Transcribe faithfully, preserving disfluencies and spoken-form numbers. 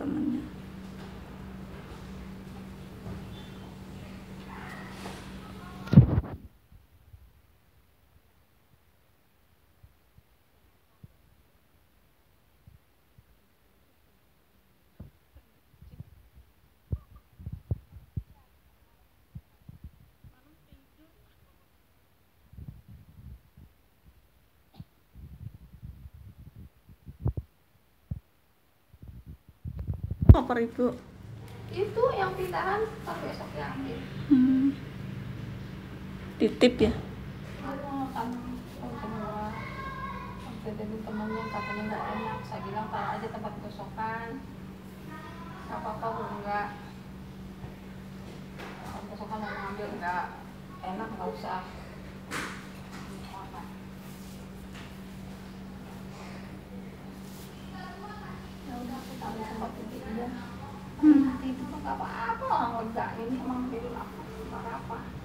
temennya. Apa itu? Itu yang pindahan kan besok diambil. Hmm. Titip ya? Oh, kan semua sampai dari temennya katanya nggak enak. Saya bilang taruh aja tempat gosokan. Nggak apa-apa enggak. Kalau gosokan mau ngambil nggak enak nggak usah. Ya udah aku taruh tempat itu aja. Hmm. Itu tuh nggak apa-apa orang lega ini emang bilang aku nggak apa.